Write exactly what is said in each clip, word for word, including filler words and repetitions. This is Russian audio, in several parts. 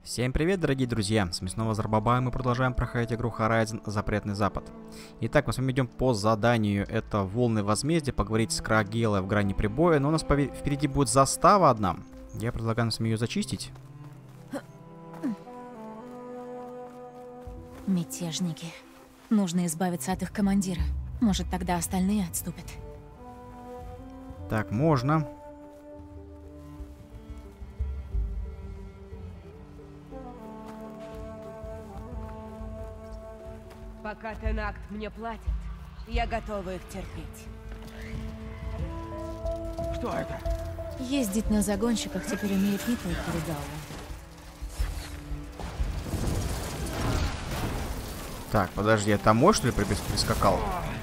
Всем привет, дорогие друзья! С вами снова Зарбаба, и мы продолжаем проходить игру Horizon Запретный Запад. Итак, мы с вами идем по заданию. Это Волны Возмездия, поговорить с Крагелой в грани прибоя. Но у нас впереди будет застава одна. Я предлагаю нам с вами ее зачистить. Мятежники. Нужно избавиться от их командира. Может, тогда остальные отступят. Так, можно. Пока Тенакт мне платит, я готова их терпеть. Что это? Ездить на загонщиках теперь умеет не только Регала. Так, подожди, это мой, что ли, прискакал?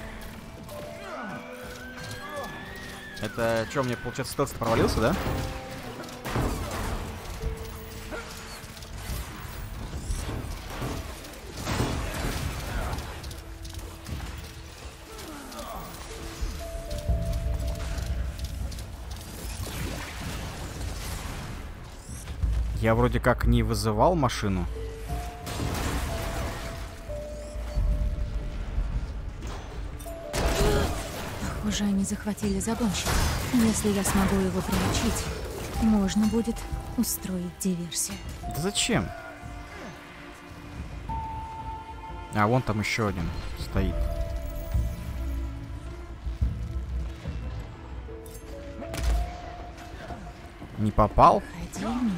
Это что, мне, получается, стелс провалился, да? Я вроде как не вызывал машину. Похоже, они захватили загонщика. Если я смогу его приручить, можно будет устроить диверсию. Да зачем? А, вон там еще один стоит. Не попал? Ходи мимо.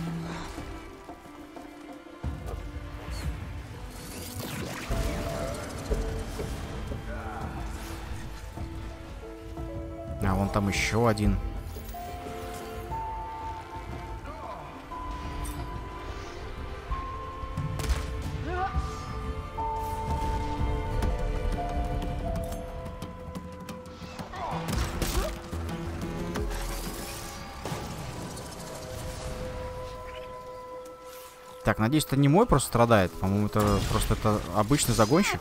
А вон там еще один. Так, надеюсь, это не мой просто страдает. По-моему, это просто это обычный загонщик.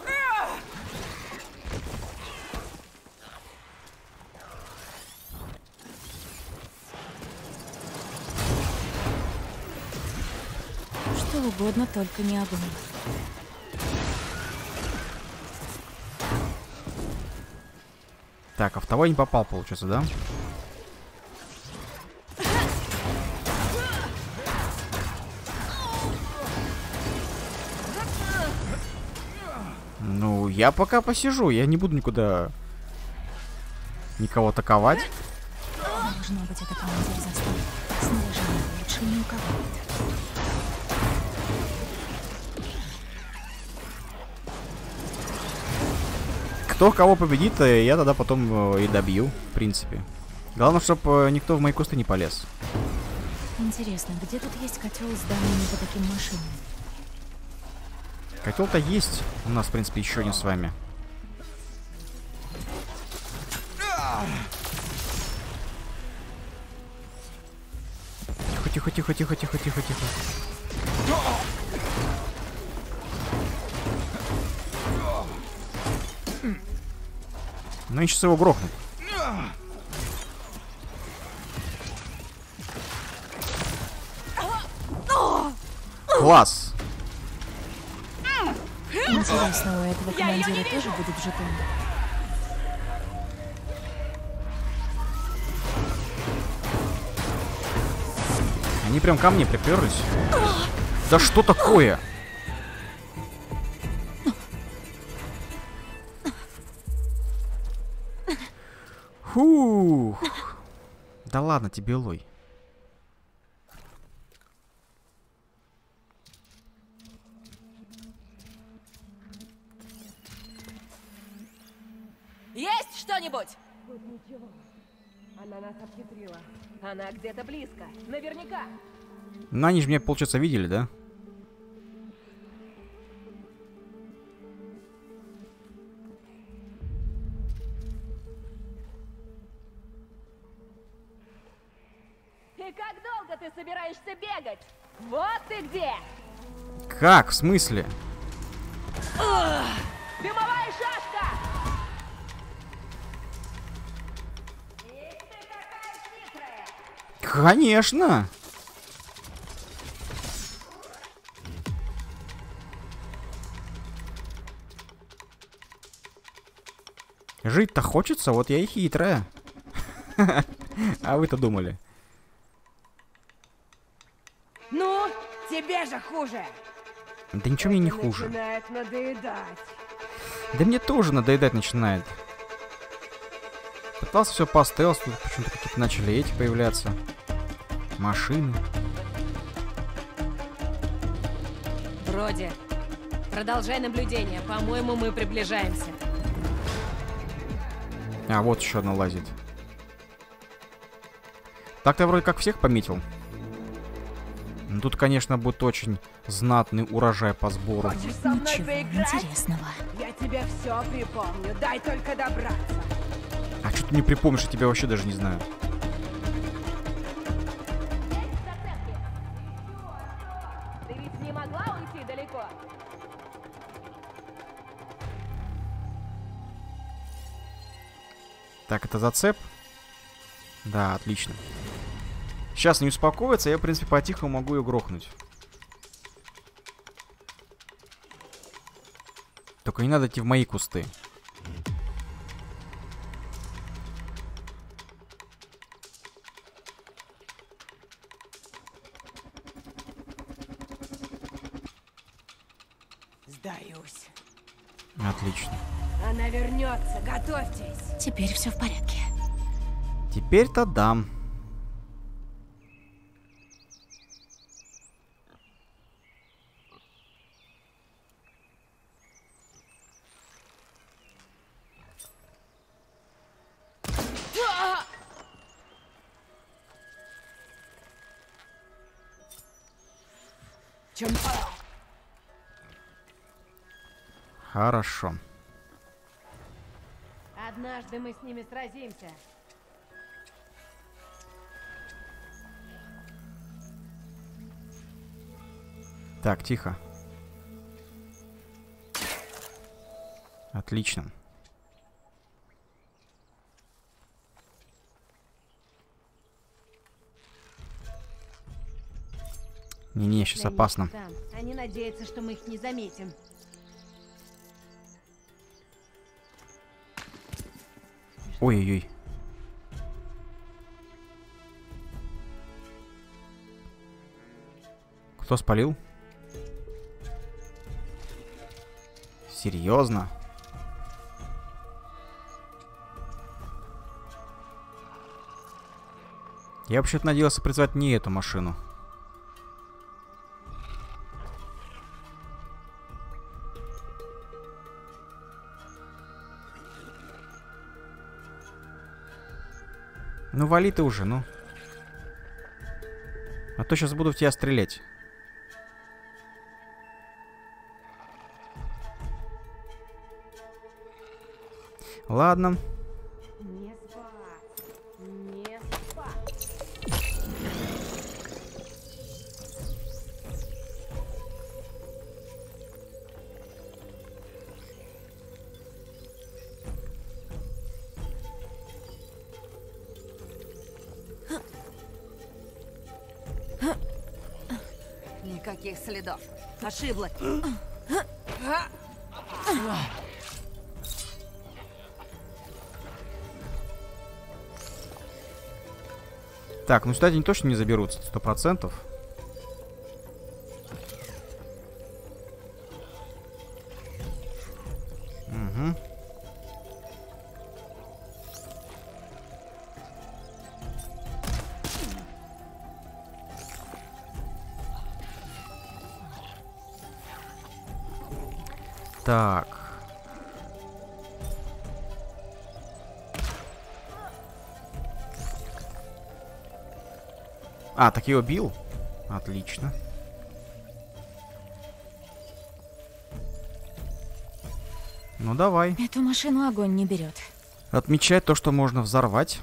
Что угодно, только не огонь. Так, а в того я не попал, получается, да? Ну, я пока посижу, я не буду никуда никого атаковать. Должно быть, это командир заставы. Снаряжение лучше ни у кого нет. Кто кого победит, я тогда потом и добью, в принципе. Главное, чтобы никто в мои кусты не полез. Интересно, где тут есть котел с данными по таким машинам? Котел-то есть. У нас, в принципе, еще один с вами. Тихо, тихо, тихо, тихо, тихо, тихо, тихо. Ну, я сейчас его грохну. Класс! Интересно, у этого командира тоже будут жетоны? Они прям ко мне приперлись. Да что такое? Фух. Да ладно тебе, Лой. Есть что-нибудь? Тут ничего. Она нас обхитрила. Она где-то близко. Наверняка. Ну, они же меня, получается, видели, да? И как долго ты собираешься бегать? Вот ты где! Как? В смысле? Дымовая шашка! И ты такая хитрая! Конечно! Жить-то хочется, вот я и хитрая. А вы-то думали? Ну, тебе же хуже. Да ничего мне не хуже. Начинает надоедать. Да мне тоже надоедать начинает. Пытался все по стелсу, тут почему-то какие-то начали эти появляться. Машины. Вроде. Продолжай наблюдение. По-моему, мы приближаемся. А, вот еще одна лазит. Так-то я вроде как всех пометил. Ну, тут, конечно, будет очень знатный урожай по сбору. Хочешь со мной Ничего поиграть? интересного. Я тебе все припомню. Дай только добраться. А что ты не припомнишь, я тебя вообще даже не знаю. Ты ведь не могла уйти далеко? Так, это зацеп? Да, отлично. Сейчас не успокоится, я, в принципе, по-тихому могу ее грохнуть. Только не надо идти в мои кусты. Сдаюсь. Отлично. Она вернется. Готовьтесь. Теперь все в порядке. Теперь-то дам. Чем... Хорошо. Однажды мы с ними сразимся. Так, тихо. Отлично. Не-не, сейчас Они опасно. там. Они надеются, что мы их не заметим. Ой-ой-ой. Кто спалил? Серьезно? Я вообще-то надеялся призвать не эту машину. Ну вали ты уже, ну. А то сейчас буду в тебя стрелять. Ладно. Не спать. Не спать. Никаких следов. Ошиблась. Так, ну сюда они точно не заберутся, сто процентов. Угу. Так. А, так я убил? Отлично. Ну давай. Эту машину огонь не берет. Отмечать то, что можно взорвать.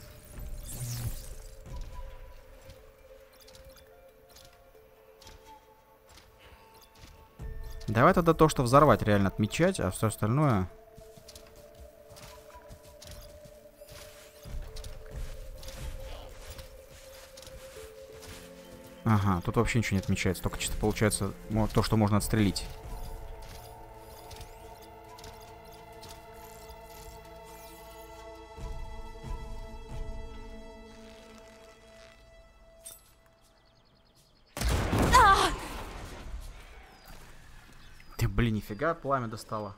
Давай тогда то, что взорвать, реально отмечать, а все остальное... Ага, тут вообще ничего не отмечается, только чисто получается то, что можно отстрелить. Блин, нифига, пламя достало.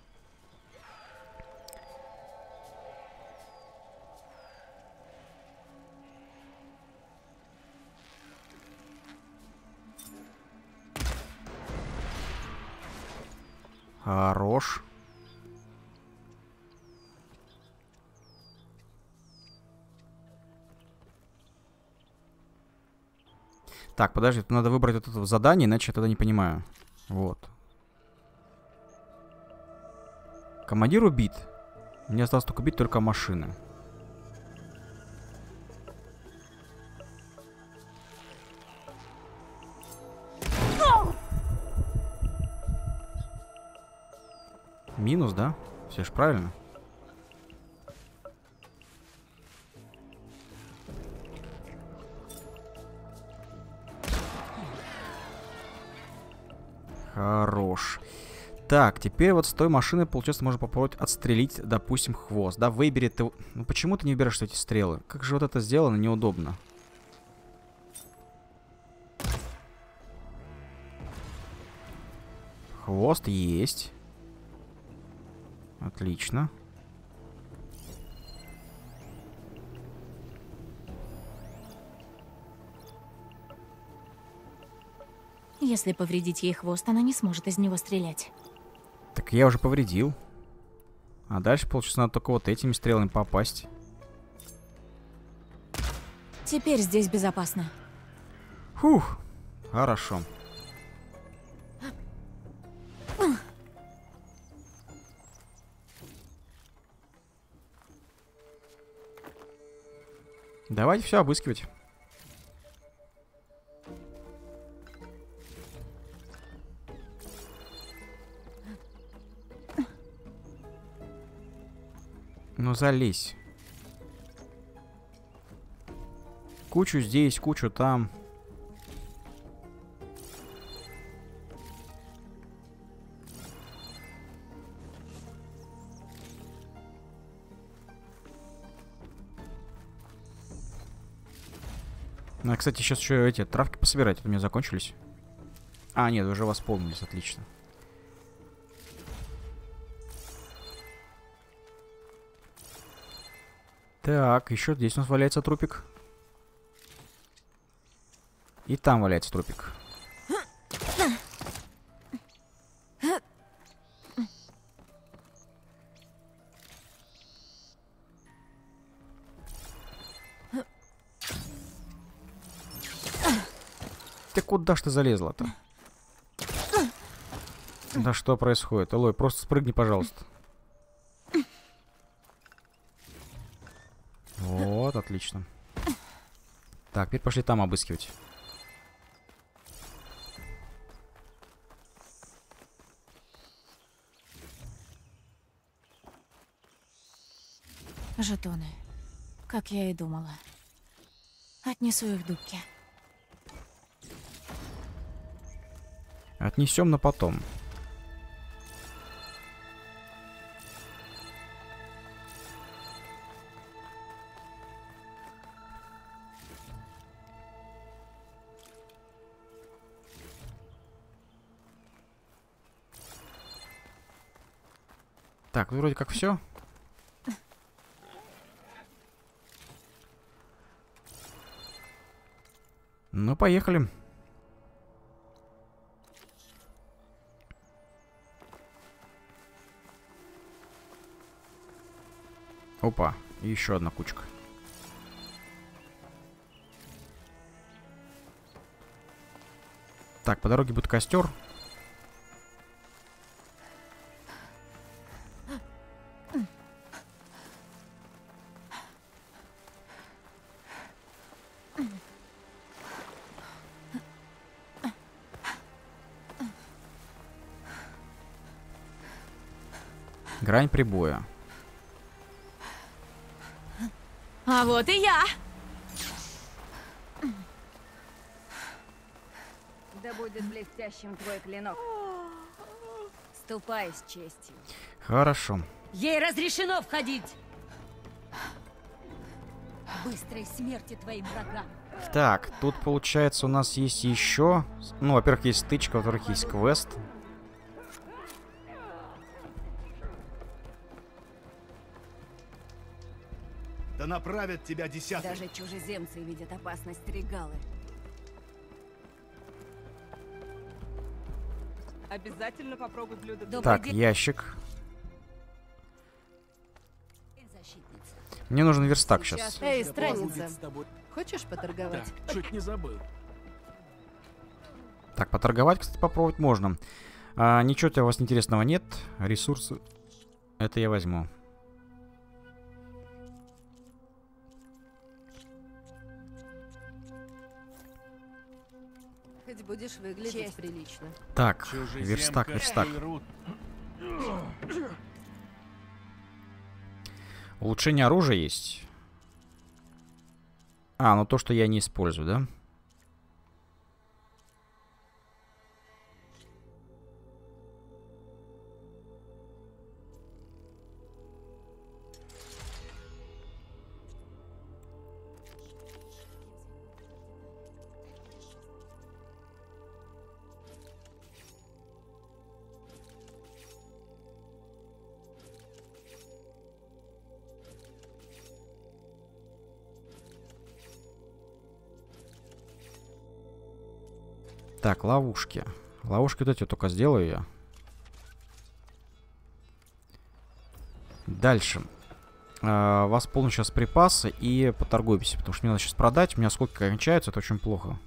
Хорош. Так, подожди, тут надо выбрать вот это задание, иначе я тогда не понимаю. Вот. Командир убит. Мне осталось только убить только машины. Минус, да? Все ж правильно. Хорош. Так, теперь вот с той машины, получается, можно попробовать отстрелить, допустим, хвост. Да, выбери ты... Ну почему ты не выбираешь эти стрелы? Как же вот это сделано, неудобно. Хвост есть. Отлично. Если повредить ей хвост, она не сможет из него стрелять. Так я уже повредил. А дальше, получается, надо только вот этими стрелами попасть. Теперь здесь безопасно. Фух, хорошо. Давайте все обыскивать. Ну залезь. Кучу здесь, кучу там. А, кстати, сейчас еще эти травки пособирать. У меня закончились. А, нет, уже восполнились, отлично. Так, еще здесь у нас валяется трупик. И там валяется трупик. Ты куда ж ты залезла-то? Да что происходит? Алой, просто спрыгни, пожалуйста. Вот, отлично. Так, теперь пошли там обыскивать. Жетоны. Как я и думала. Отнесу их Дубке. Отнесем на потом. Так, ну вроде как все. Ну, поехали. Опа, и еще одна кучка. Так, по дороге будет костер. Грань прибоя. А вот и я! Да будет блестящим твой клинок. Ступай с честью. Хорошо. Ей разрешено входить! Быстрой смерти твоим врагам. Так, тут получается у нас есть еще... Ну, во-первых, есть стычка, во-вторых, есть квест. направят тебя десятый. Даже чужеземцы видят опасность Регалы. Обязательно попробуй блюдо. Так, ящик. Мне нужен верстак сейчас. Эй, страница. Хочешь поторговать? Да, чуть не забыл. Так, поторговать, кстати, попробовать можно. А, ничего у вас интересного нет. Ресурсы. Это я возьму. Хоть будешь выглядеть Честь. Прилично. Так, Чужеземка верстак, верстак. Шейрут. Улучшение оружия есть. А, ну то, что я не использую, да? Так, ловушки. Ловушки вот эти вот только сделаю я. Дальше. Э, восполню сейчас припасы и поторгуемся, потому что мне надо сейчас продать. У меня сколько кончается, это очень плохо.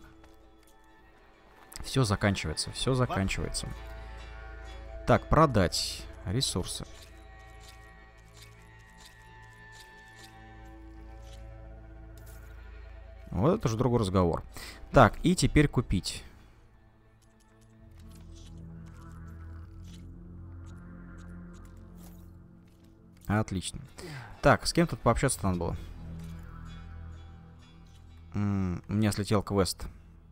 Все заканчивается, все заканчивается. Так, продать ресурсы. Вот это уже другой разговор. Так, и теперь купить. Отлично. Так, с кем тут пообщаться надо было? М -м, у меня слетел квест.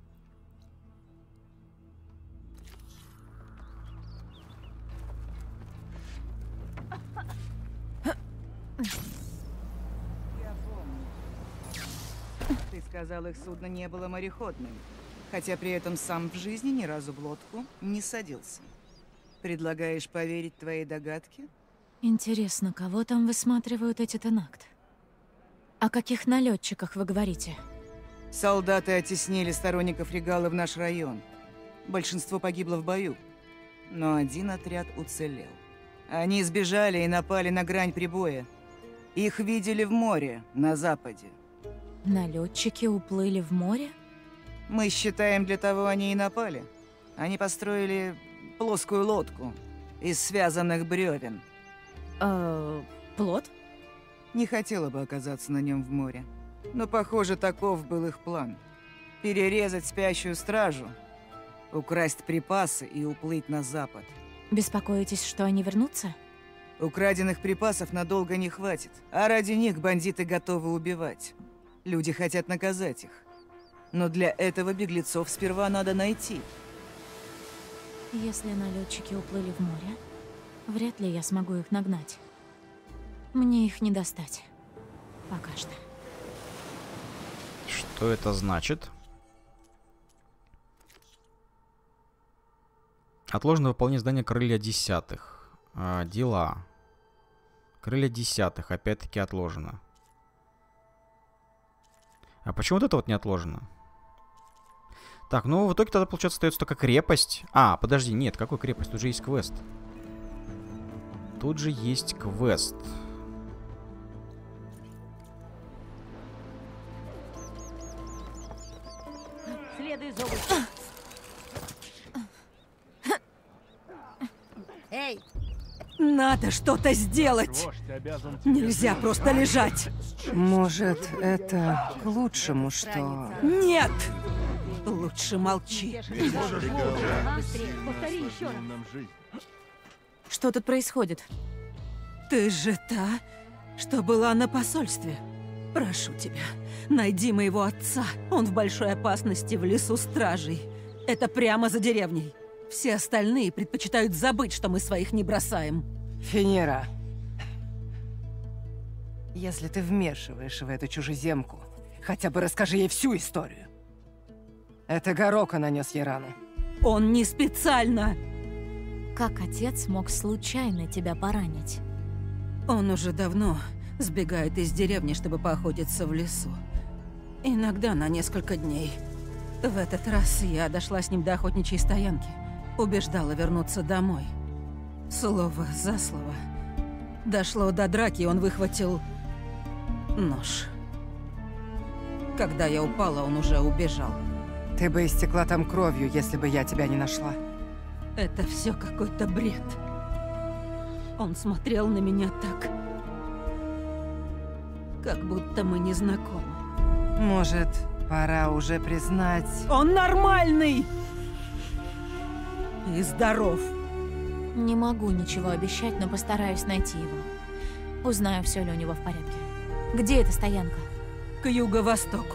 Ты сказал, их судно не было мореходным, хотя при этом сам в жизни ни разу в лодку не садился. Предлагаешь поверить твоей догадке? Интересно, кого там высматривают эти Тенакт? О каких налетчиках вы говорите? Солдаты оттеснили сторонников Регалы в наш район. Большинство погибло в бою, но один отряд уцелел. Они сбежали и напали на грань прибоя. Их видели в море, на западе. Налетчики уплыли в море? Мы считаем, для того они и напали. Они построили плоскую лодку из связанных бревен. Э, плот? Не хотела бы оказаться на нем в море. Но, похоже, таков был их план. Перерезать спящую стражу, украсть припасы и уплыть на запад. Беспокоитесь, что они вернутся? Украденных припасов надолго не хватит, а ради них бандиты готовы убивать. Люди хотят наказать их. Но для этого беглецов сперва надо найти. Если налетчики уплыли в море, вряд ли я смогу их нагнать. Мне их не достать. Пока что. Что это значит? Отложено выполнение задания крылья десятых. А, дела. Крылья десятых. Опять-таки отложено. А почему вот это вот не отложено? Так, ну в итоге тогда, получается, остается только крепость. А, подожди, нет, какой крепость? Тут же есть квест. Тут же есть квест. Следуй зову. Эй! Надо что-то сделать! Вождь обязан тебе Нельзя служить. просто лежать! Может, это к лучшему, что... Нет! Лучше молчи. Быстрее, повтори еще раз. Нам жизнь. Что тут происходит? Ты же та, что была на посольстве. Прошу тебя, найди моего отца. Он в большой опасности в лесу стражей. Это прямо за деревней. Все остальные предпочитают забыть, что мы своих не бросаем. Фенера, если ты вмешиваешь в эту чужеземку, хотя бы расскажи ей всю историю. Это Горока нанес ей рану. Он не специально. Как отец мог случайно тебя поранить? Он уже давно Сбегает из деревни, чтобы поохотиться в лесу. Иногда на несколько дней. В этот раз я дошла с ним до охотничьей стоянки. Убеждала вернуться домой. Слово за слово. Дошло до драки, и он выхватил нож. Когда я упала, он уже убежал. Ты бы истекла там кровью, если бы я тебя не нашла. Это все какой-то бред. Он смотрел на меня так, как будто мы не знакомы. Может, пора уже признать... Он нормальный! И здоров. Не могу ничего обещать, но постараюсь найти его. Узнаю, все ли у него в порядке. Где эта стоянка? К юго-востоку.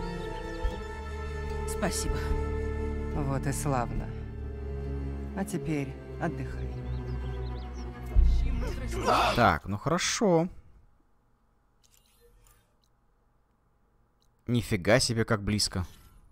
Спасибо. Вот и славно. А теперь отдыхай. Так, ну хорошо. Нифига себе, как близко.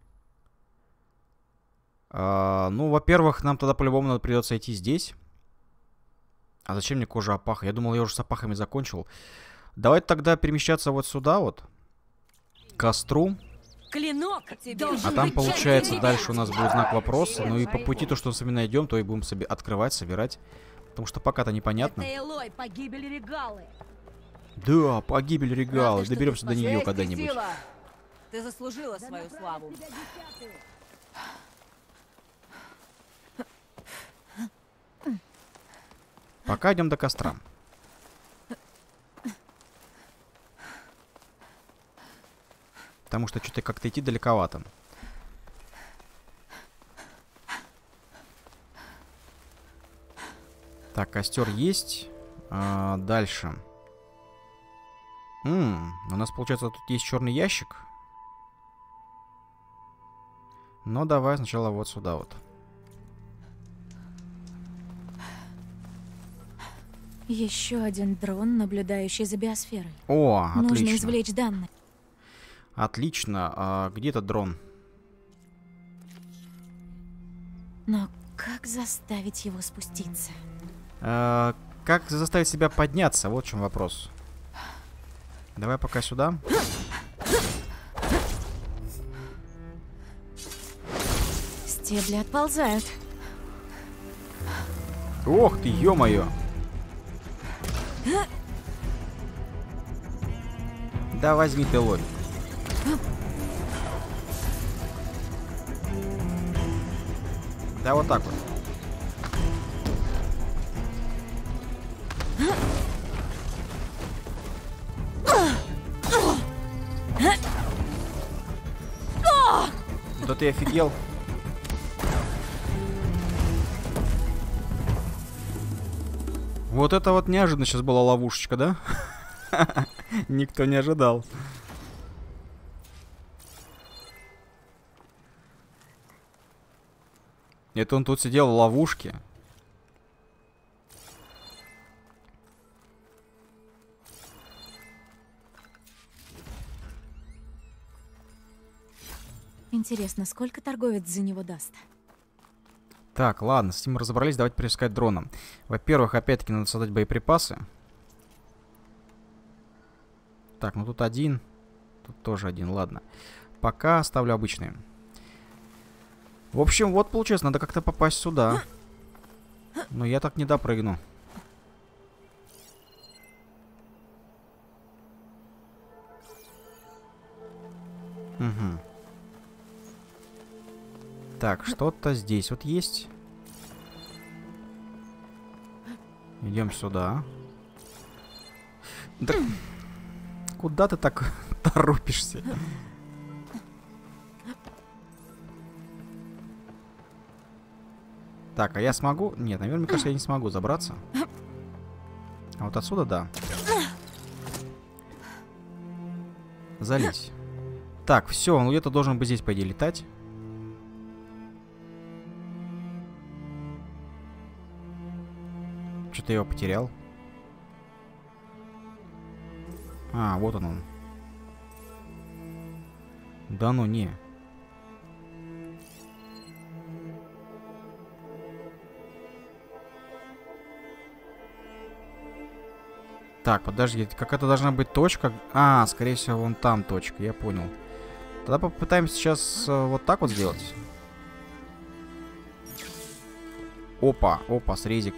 А, ну, во-первых, нам тогда по-любому надо придется идти здесь. А зачем мне кожа опаха? Я думал, я уже с опахами закончил. Давайте тогда перемещаться вот сюда вот. К костру. Клинок А там, получается, дальше у нас будет знак вопроса. Ну и по пути то, что мы с вами найдем, то и будем себе открывать, собирать. Потому что пока-то непонятно. Это Элой, погибель Регалы. Да, погибель Регалы. Доберемся до нее когда-нибудь. Ты заслужила свою славу. Пока идем до костра. Потому что что-то как-то идти далековато. Так, костер есть. А, дальше. М-м, у нас, получается, тут есть черный ящик. Но давай сначала вот сюда вот. Еще один дрон, наблюдающий за биосферой. О, Нужно отлично. извлечь данные. Отлично. А, где этот дрон? Но как заставить его спуститься? А, как заставить себя подняться? Вот в чем вопрос. Давай пока сюда. Стебли отползают. Ох ты, ё-моё. Да возьми ты лой. Да вот так вот. Да ты офигел. Вот это вот неожиданно сейчас была ловушечка, да? Никто не ожидал. Это он тут сидел в ловушке. Интересно, сколько торговец за него даст? Так, ладно, с этим мы разобрались. Давайте перескать дроном. Во-первых, опять-таки надо создать боеприпасы. Так, ну тут один. Тут тоже один, ладно. Пока оставлю обычные. В общем, вот получается, надо как-то попасть сюда. Но я так не допрыгну. Угу. Так, что-то здесь вот есть. Идем сюда. Да... Куда ты так торопишься? Так, а я смогу? Нет, наверное, мне кажется, я не смогу забраться. А вот отсюда, да. Залезь. Так, все, он где-то должен быть здесь, по идее, летать. Что-то я его потерял. А, вот он он. Да ну не. Так, подожди, какая-то должна быть точка. А, скорее всего, вон там точка, я понял. Тогда попытаемся сейчас э, вот так вот сделать. Опа, опа, срезик.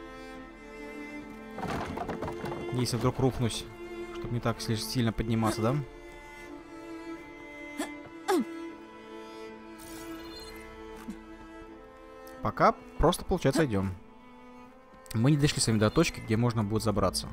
Если вдруг рухнусь, чтобы не так слишком сильно подниматься, да? Пока просто, получается, идем. Мы не дошли с вами до точки, где можно будет забраться.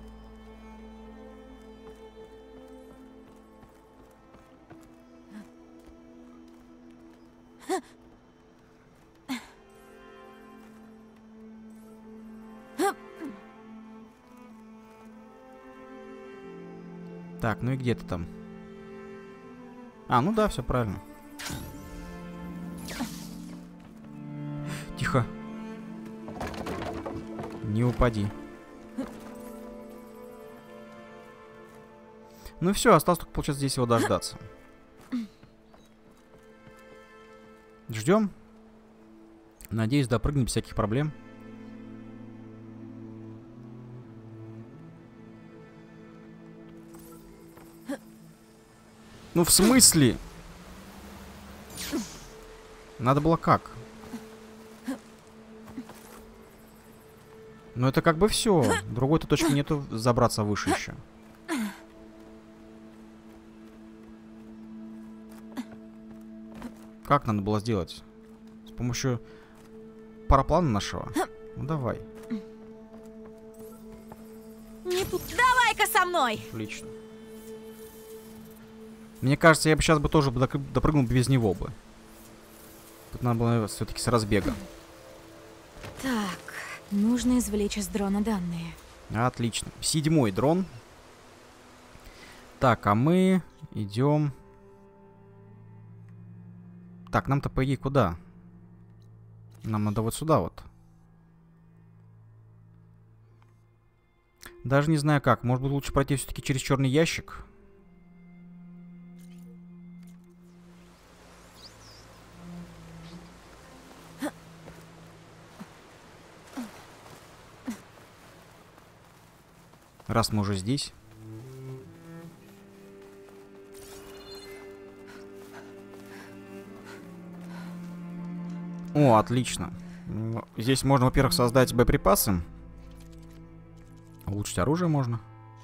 Так, ну и где ты там? А, ну да, все правильно. Тихо. Не упади. Ну и все, осталось только, получается, здесь его дождаться. Ждем. Надеюсь, допрыгнем без всяких проблем. Ну в смысле? Надо было как? Ну это как бы все. Другой-то точки нету, забраться выше еще. Как надо было сделать? С помощью параплана нашего? Ну давай. Давай-ка со мной! Отлично. Мне кажется, я бы сейчас бы тоже допрыгнул без него бы. Тут надо было все-таки с разбега. Так, нужно извлечь из дрона данные. Отлично. Седьмой дрон. Так, а мы идем. Так, нам-то по идее куда? Нам надо вот сюда вот. Даже не знаю как. Может быть, лучше пройти все-таки через черный ящик. Раз мы уже здесь. О, отлично. Здесь можно, во-первых, создать боеприпасы. Улучшить оружие можно.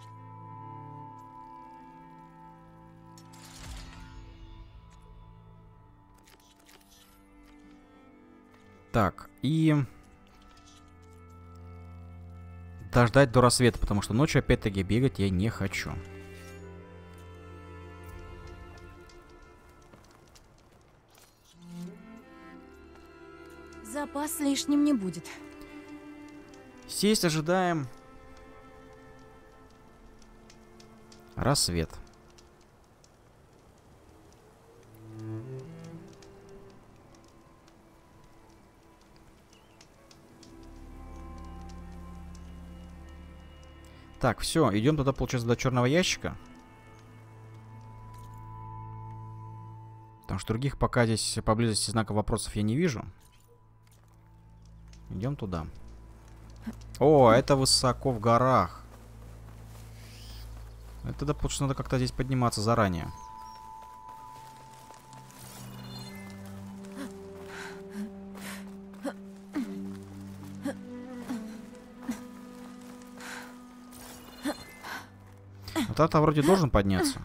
Так, и... дождать до рассвета, потому что ночью опять-таки бегать я не хочу. Запас лишним не будет. Сесть ожидаем. Рассвет. Так, все, идем туда, получается, до черного ящика. Потому что других пока здесь поблизости знаков вопросов я не вижу. Идем туда. О, это высоко в горах. Это, да, получается, надо как-то здесь подниматься заранее. Вот это вроде должен подняться.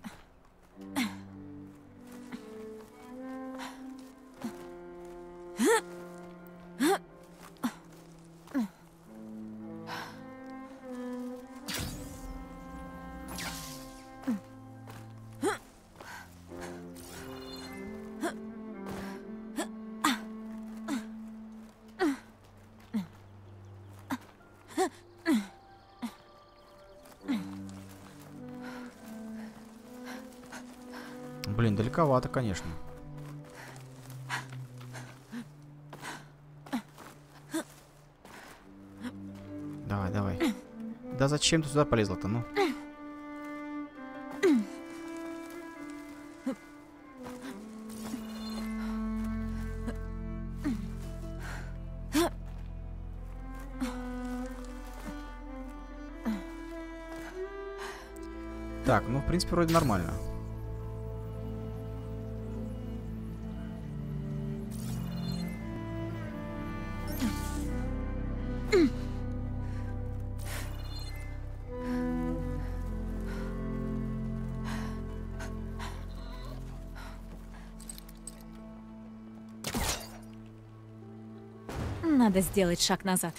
Блин, далековато, конечно. Давай, давай. Да зачем ты сюда полезла-то, ну? Так, ну, в принципе, вроде нормально. Надо сделать шаг назад.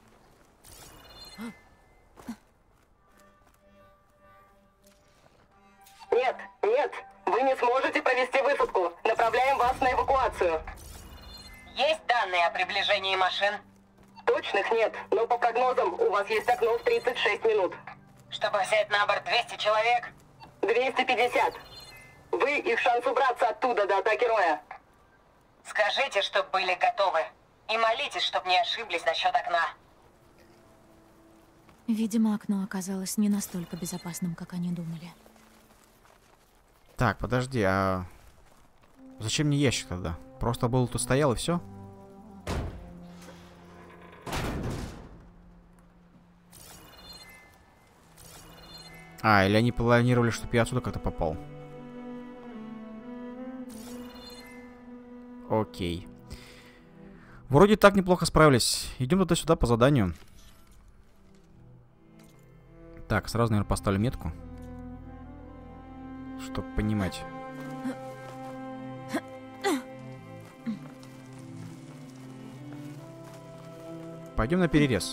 Нет, нет, вы не сможете провести высадку. Направляем вас на эвакуацию. Есть данные о приближении машин? Точных нет, но по прогнозам у вас есть окно в тридцать шесть минут. Чтобы взять на борт двести человек? двести пятьдесят. Вы их шанс убраться оттуда до атаки Роя. Скажите, чтобы были готовы. И молитесь, чтобы не ошиблись насчет окна. Видимо, окно оказалось не настолько безопасным, как они думали. Так, подожди, а... Зачем мне ящик тогда? Просто был тут стоял и все? А, или они планировали, чтобы я отсюда как-то попал. Окей. Вроде так неплохо справились. Идем туда-сюда по заданию. Так, сразу, наверное, поставлю метку. Чтобы понимать. Пойдем на перерез.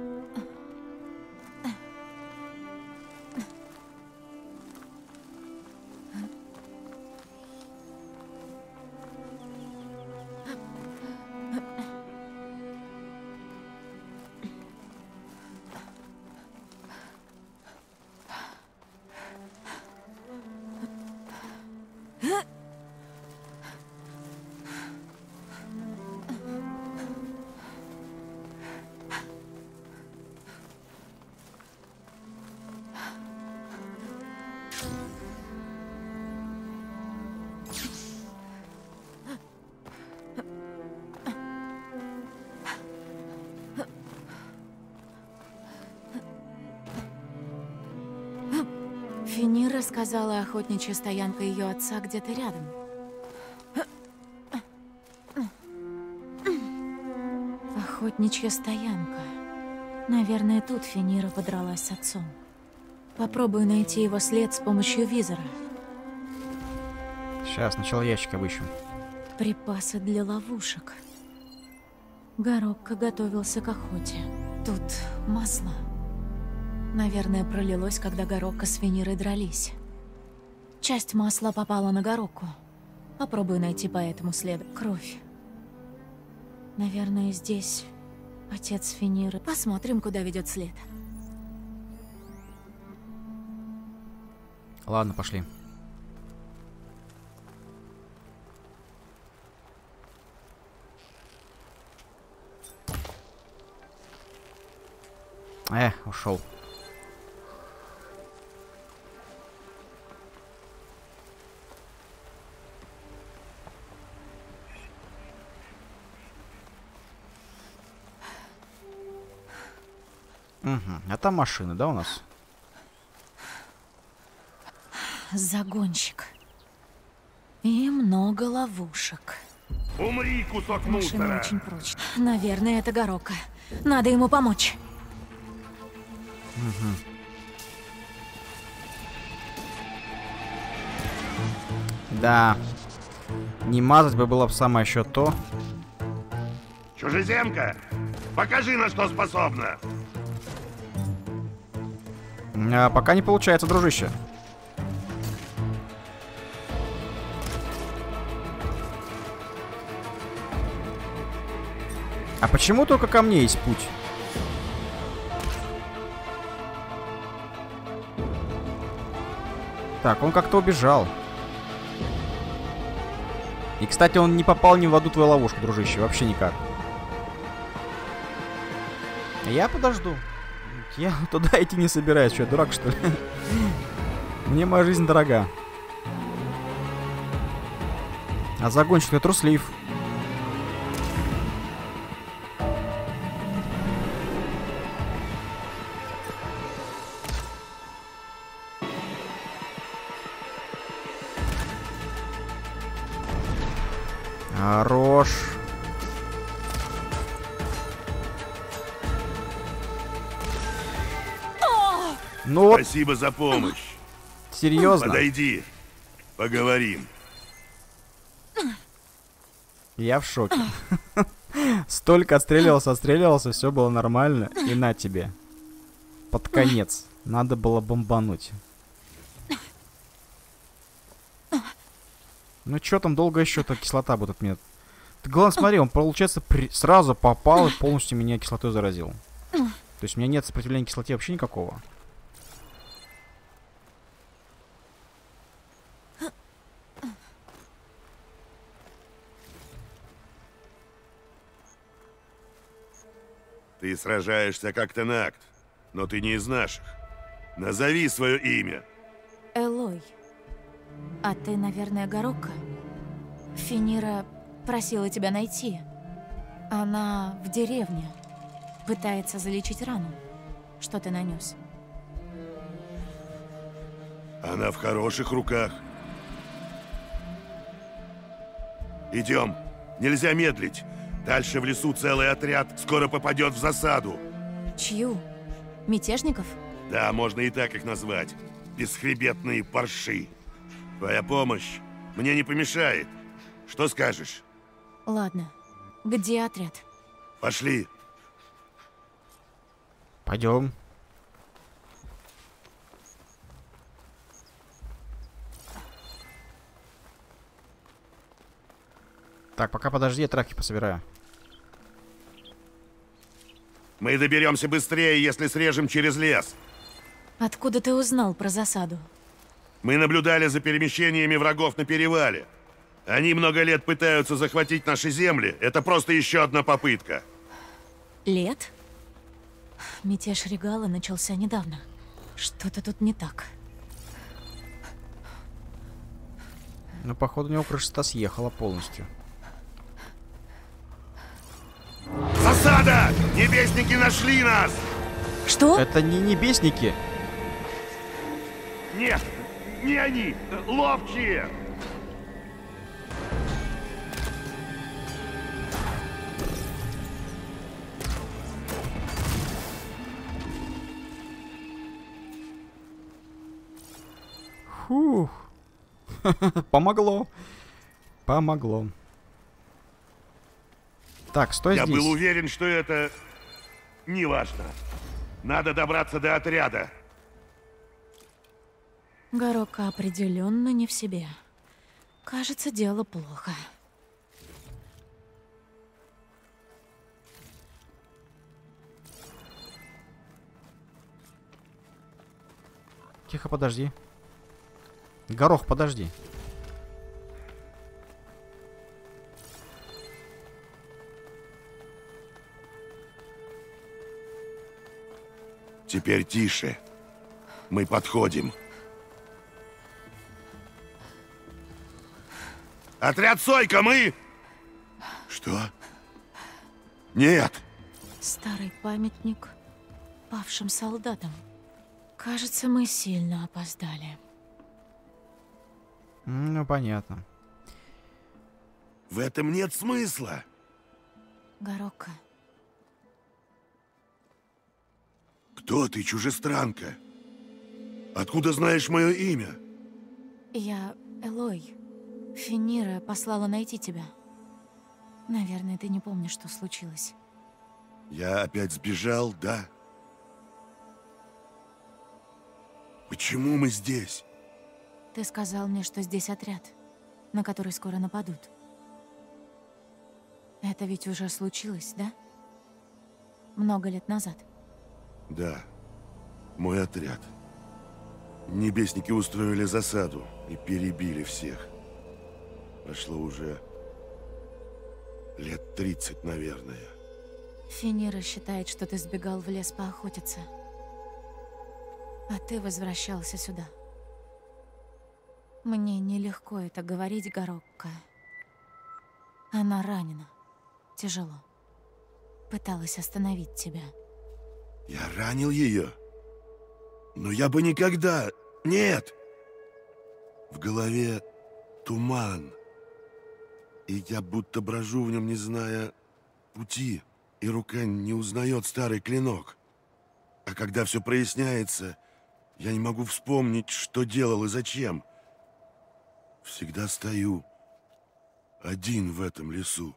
Фенир рассказала, охотничья стоянка ее отца где-то рядом. Охотничья стоянка. Наверное, тут Фенира подралась с отцом. Попробую найти его след с помощью визора. Сейчас сначала ящик обыщем. Припасы для ловушек. Горокко готовился к охоте. Тут масло. Наверное, пролилось, когда Горокко с Фенирой дрались. Часть масла попала на Горокко. Попробую найти по этому следу. Кровь. Наверное, здесь отец Фениры. Посмотрим, куда ведет след. Ладно, пошли. Э, ушел. Угу. А там машины, да, у нас? Загонщик. И много ловушек. Умри, кусок Машина мусора! очень прочная. Наверное, это Горокко. Надо ему помочь. Угу. Да. Не мазать бы было бы самое еще то. Чужеземка, покажи, на что способна! А, пока не получается, дружище. А почему только ко мне есть путь? Так, он как-то убежал. И, кстати, он не попал ни в одну твою ловушку, дружище. Вообще никак. Я подожду. Я туда идти не собираюсь. Что, я дурак, что ли? Мне моя жизнь дорога. А загонщик я труслив. Хорош. Ну вот, Спасибо за помощь. серьезно. Подойди. Поговорим. Я в шоке. Столько отстреливался, отстреливался, все было нормально. И на тебе. Под конец. Надо было бомбануть. Ну чё там долго еще-то кислота будет от меня? Ты главное смотри, он получается при... сразу попал и полностью меня кислотой заразил. То есть у меня нет сопротивления кислоте вообще никакого. Ты сражаешься как Тенакт, но ты не из наших. Назови свое имя. Элой. А ты, наверное, Гарокка? Финира просила тебя найти. Она в деревне. Пытается залечить рану, что ты нанес. Она в хороших руках. Идем. Нельзя медлить. Дальше в лесу целый отряд скоро попадет в засаду. Чью? Мятежников? Да, можно и так их назвать. Бесхребетные парши. Твоя помощь мне не помешает. Что скажешь? Ладно. Где отряд? Пошли. Пойдем. Так, пока подожди, я травки пособираю. Мы доберемся быстрее, если срежем через лес. Откуда ты узнал про засаду? Мы наблюдали за перемещениями врагов на перевале. Они много лет пытаются захватить наши земли. Это просто еще одна попытка. Лет? Мятеж Регала начался недавно. Что-то тут не так. Ну, походу, у него крыша съехала полностью. Засада! Небесники нашли нас! Что? Это не небесники. Нет, не они! Ловчие! Фух. Помогло. Помогло. Так, стой Я здесь. был уверен, что это... неважно. Надо добраться до отряда. Гарокка определенно не в себе. Кажется, дело плохо. Тихо, подожди. Горох, подожди. Теперь тише. Мы подходим. Отряд Сойка, мы... Что? Нет. Старый памятник павшим солдатам. Кажется, мы сильно опоздали. Ну, понятно. В этом нет смысла. Гарокка. Кто ты, чужестранка? Откуда знаешь мое имя? Я Элой. Финира послала найти тебя. Наверное, ты не помнишь, что случилось. Я опять сбежал, да? Почему мы здесь? Ты сказал мне, что здесь отряд, на который скоро нападут. Это ведь уже случилось, да? Много лет назад. Да, мой отряд. Небесники устроили засаду и перебили всех. Прошло уже лет тридцать, наверное. Финира считает, что ты сбегал в лес поохотиться. А ты возвращался сюда. Мне нелегко это говорить, Гарокка. Она ранена. Тяжело. Пыталась остановить тебя. Я ранил ее? Но я бы никогда... Нет! В голове туман. И я будто брожу в нем, не зная пути, и рука не узнает старый клинок. А когда все проясняется, я не могу вспомнить, что делал и зачем. Всегда стою один в этом лесу.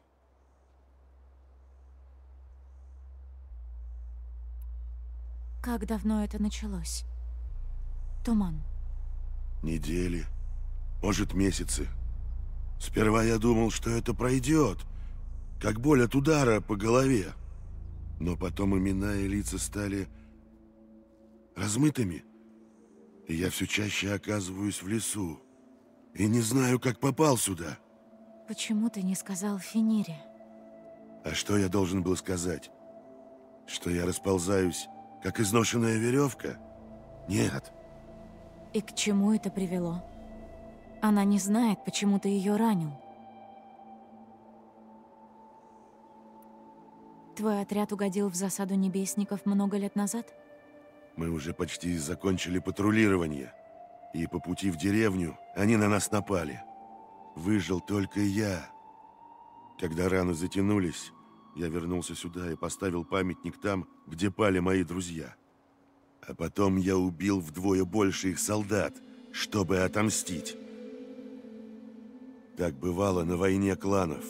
Как давно это началось? Туман. Недели, может, месяцы. Сперва я думал, что это пройдет, как боль от удара по голове. Но потом имена и лица стали размытыми, и я все чаще оказываюсь в лесу. И не знаю, как попал сюда. Почему ты не сказал Фенире? А что я должен был сказать? Что я расползаюсь, как изношенная веревка? Нет. И к чему это привело? Она не знает, почему ты ее ранил. Твой отряд угодил в засаду небесников много лет назад? Мы уже почти закончили патрулирование. И по пути в деревню они на нас напали. Выжил только я. Когда раны затянулись, я вернулся сюда и поставил памятник там, где пали мои друзья. А потом я убил вдвое больше их солдат, чтобы отомстить. Так бывало на войне кланов.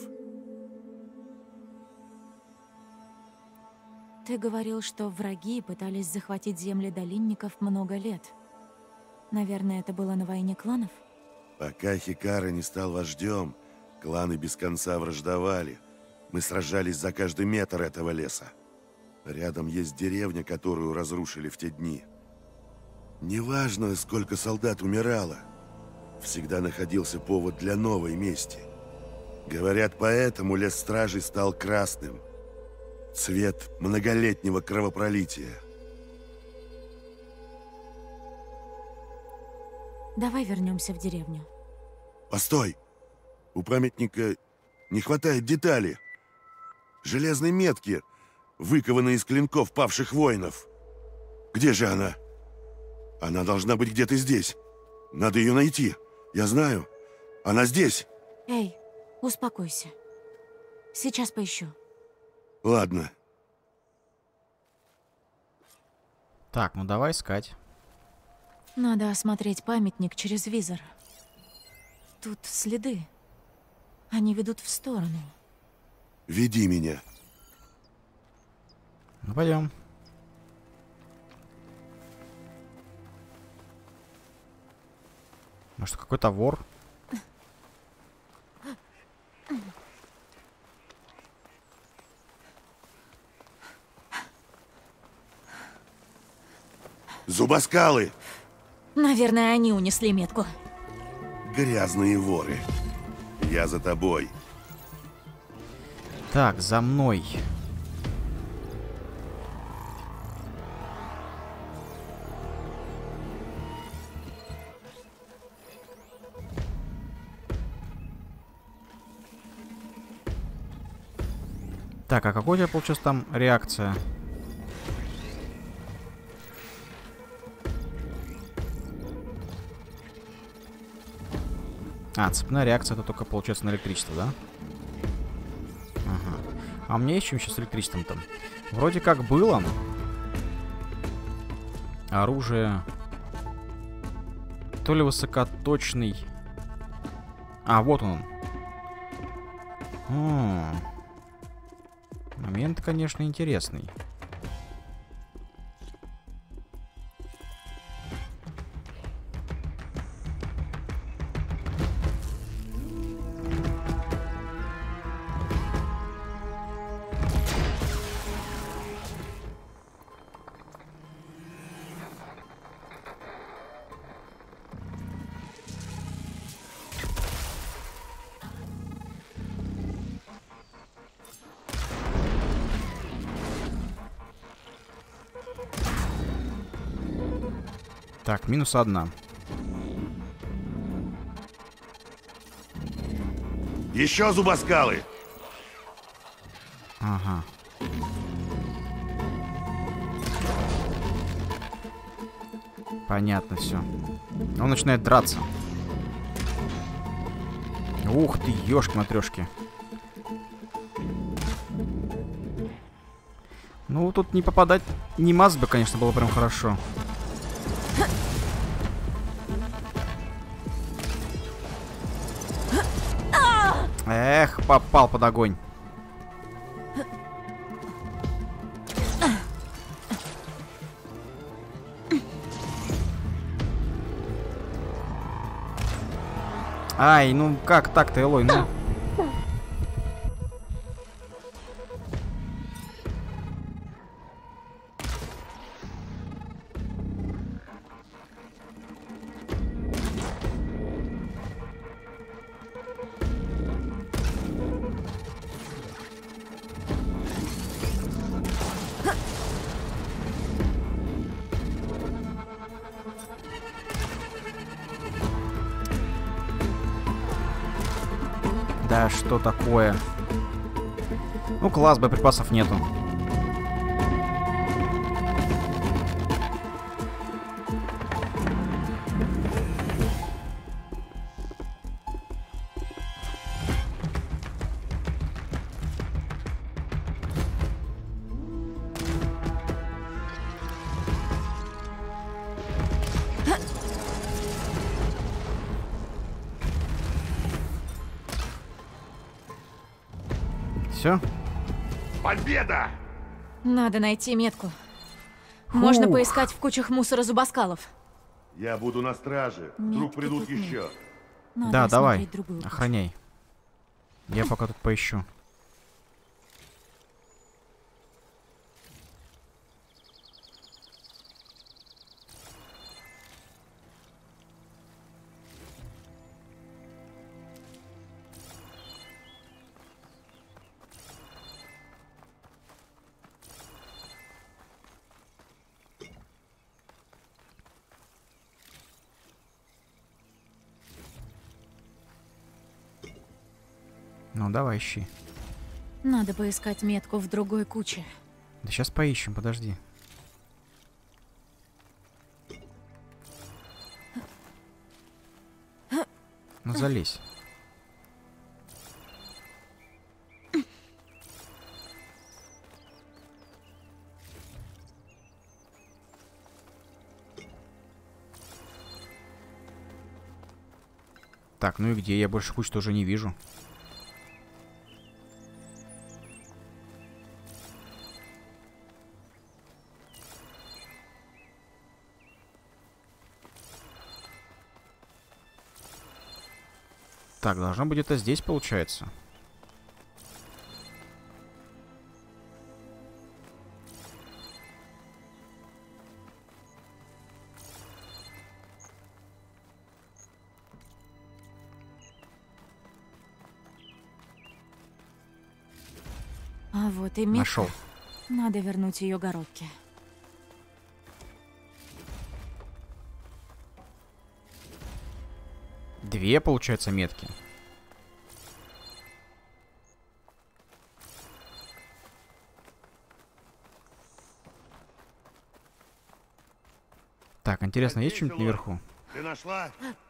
Ты говорил, что враги пытались захватить земли долинников много лет. Наверное, это было на войне кланов? Пока Хикара не стал вождем, кланы без конца враждовали. Мы сражались за каждый метр этого леса. Рядом есть деревня, которую разрушили в те дни. Неважно, сколько солдат умирало, всегда находился повод для новой мести. Говорят, поэтому лес стражей стал красным. Цвет многолетнего кровопролития. Давай вернемся в деревню. Постой! У памятника не хватает детали. Железной метки, выкованной из клинков павших воинов. Где же она? Она должна быть где-то здесь. Надо ее найти. Я знаю. Она здесь. Эй, успокойся. Сейчас поищу. Ладно. Так, ну давай искать. Надо осмотреть памятник через визор. Тут следы. Они ведут в сторону. Веди меня. Ну, пойдем. Может, какой-то вор? Зубоскалы! Наверное, они унесли метку. Грязные воры. Я за тобой. Так, за мной. Так, а какой у тебя получилась там реакция? А, цепная реакция, это только получается на электричество, да? Ага. А у меня есть чем еще с электричеством там? Вроде как было. Оружие. То ли высокоточный. А, вот он. О, момент, конечно, интересный. Так, минус одна. Еще зубоскалы! Ага. Понятно все. Он начинает драться. Ух ты, ёшки-матрёшки. Ну, тут не попадать, не мазать бы, конечно, было прям хорошо. Эх, попал под огонь. Ай, ну как так-то, Элой, ну... Да что такое? Ну класс, боеприпасов нету. Все? Победа! Надо найти метку. Можно поискать в кучах мусора зубоскалов. Я буду на страже. Вдруг Метки придут тут нет. еще. Надо Да, давай. осмотреть другую кучу. Охраняй. Я пока тут поищу. Ну, давай, ищи. Надо поискать метку в другой куче. Да сейчас поищем, подожди. Ну, залезь. Так, ну и где? Я больше куч тоже не вижу. Так, должно быть это здесь, получается. А вот и метка. Нашел. Надо вернуть ее Горокке. Две, получается, метки. Так, интересно, есть что-нибудь наверху? Ты нашла?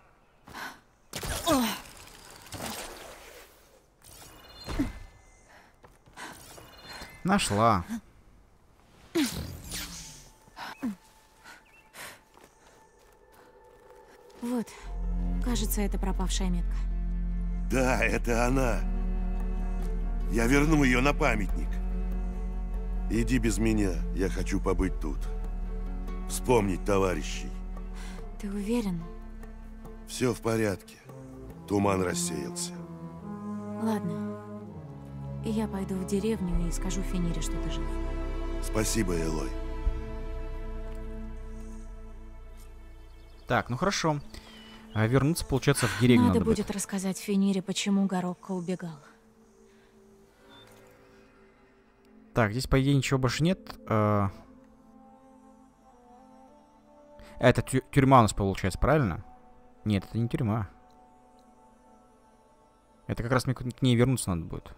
Нашла. Вот, кажется, это пропавшая метка. Да, это она. Я верну ее на памятник. Иди без меня, я хочу побыть тут. Вспомнить товарищей. Ты уверен? Все в порядке. Туман рассеялся. Ладно. Я пойду в деревню и скажу Фенире, что ты жив. Спасибо, Элой. Так, ну хорошо. А вернуться, получается, в деревню Надо, надо будет рассказать Фенире, почему Горокко убегал. Так, здесь, по идее, ничего больше нет. А... Это тю тюрьма у нас получается, правильно? Нет, это не тюрьма. Это как раз мне к ней вернуться надо будет.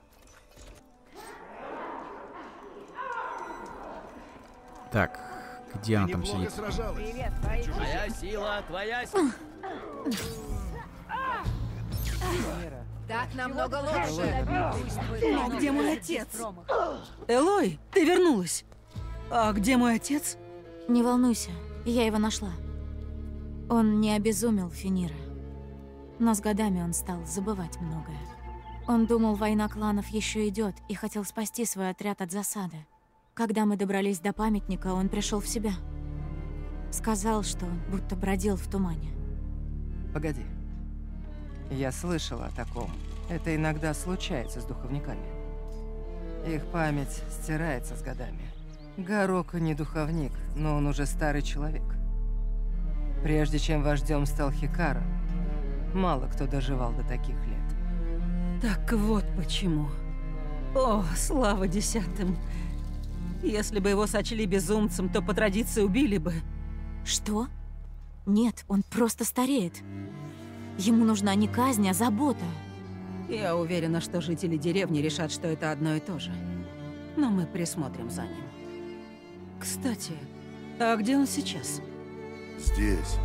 Так, где она там сидит? Привет, твоя сила, твоя сила. Так намного лучше. А где мой отец? Элой, ты вернулась. А где мой отец? Не волнуйся, я его нашла. Он не обезумел, Фенира. Но с годами он стал забывать многое. Он думал, война кланов еще идет, и хотел спасти свой отряд от засады. Когда мы добрались до памятника, он пришел в себя. Сказал, что будто бродил в тумане. Погоди. Я слышал о таком. Это иногда случается с духовниками. Их память стирается с годами. Гарока не духовник, но он уже старый человек. Прежде чем вождем стал Хикара, мало кто доживал до таких лет. Так вот почему. О, слава десятым. Если бы его сочли безумцем, то по традиции убили бы. Что? Нет, он просто стареет. Ему нужна не казнь, а забота. Я уверена, что жители деревни решат, что это одно и то же. Но мы присмотрим за ним. Кстати, а где он сейчас? Здесь.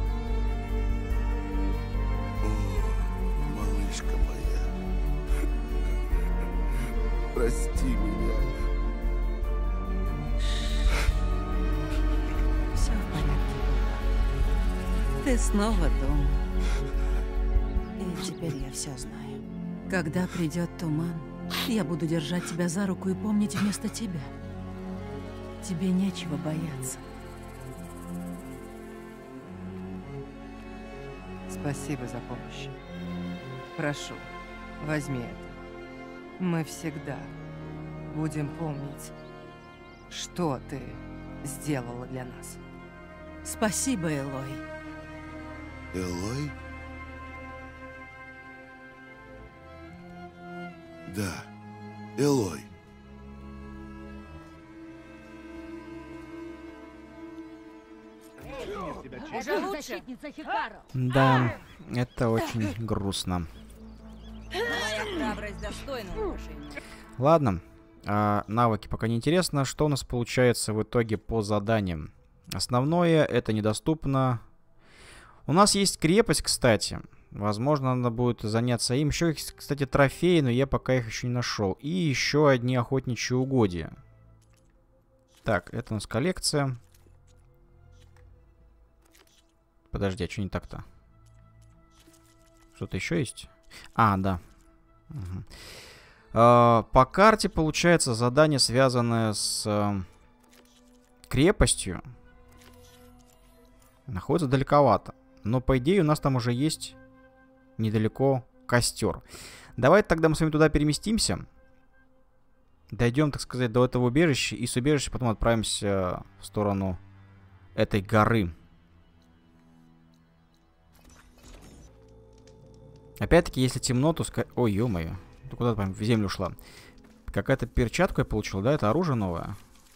О, малышка моя. Прости меня. Все в порядке. Ты снова дома. И теперь я все знаю. Когда придет туман, я буду держать тебя за руку и помнить вместо тебя. Тебе нечего бояться. Спасибо за помощь. Прошу, возьми это. Мы всегда будем помнить, что ты сделала для нас. Спасибо, Элой. Элой? Да, Элой. Это лучше. Защитница Хикару. Да, это очень грустно. Моя храбрость достойна уважения. Ладно, а, навыки пока не интересно. Что у нас получается в итоге по заданиям? Основное это недоступно. У нас есть крепость, кстати. Возможно, надо будет заняться им. Еще есть, кстати, трофеи, но я пока их еще не нашел. И еще одни охотничьи угодья. Так, это у нас коллекция. Подожди, а что не так-то? Что-то еще есть? А, да. Угу. А, по карте получается задание, связанное с а, крепостью. Находится далековато. Но по идее у нас там уже есть недалеко костер. Давайте тогда мы с вами туда переместимся. Дойдем, так сказать, до этого убежища. И с убежища потом отправимся в сторону этой горы. Опять-таки, если темно, то... Ска... Ой, ё-моё. Ты куда-то прям в землю ушла. Какая-то перчатку я получил, да? Это оружие новое.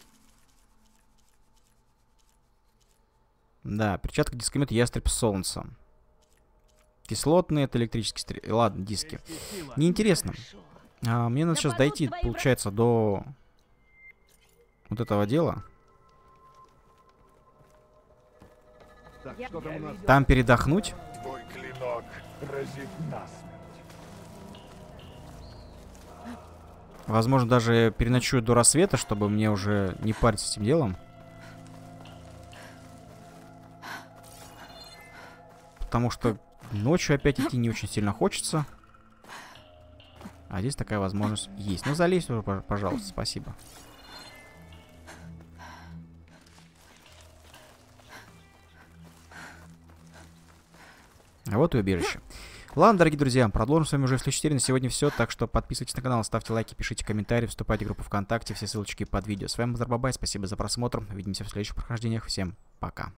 Да, перчатка, дискомет, ястреб солнца. Кислотные, это электрические стрелы. Ладно, диски. Неинтересно. А, мне надо сейчас дойти, получается, до вот этого дела. Там передохнуть. Твой клинок разит насмерть. Возможно, даже переночую до рассвета, чтобы мне уже не париться с этим делом. Потому что ночью опять идти не очень сильно хочется. А здесь такая возможность есть. Ну, залезь уже, пожалуйста, спасибо. А вот и убежище. Ладно, дорогие друзья, продолжим с вами уже в следующей серии. На сегодня все, так что подписывайтесь на канал, ставьте лайки, пишите комментарии, вступайте в группу ВКонтакте, все ссылочки под видео. С вами был Зарбабай, спасибо за просмотр, увидимся в следующих прохождениях, всем пока.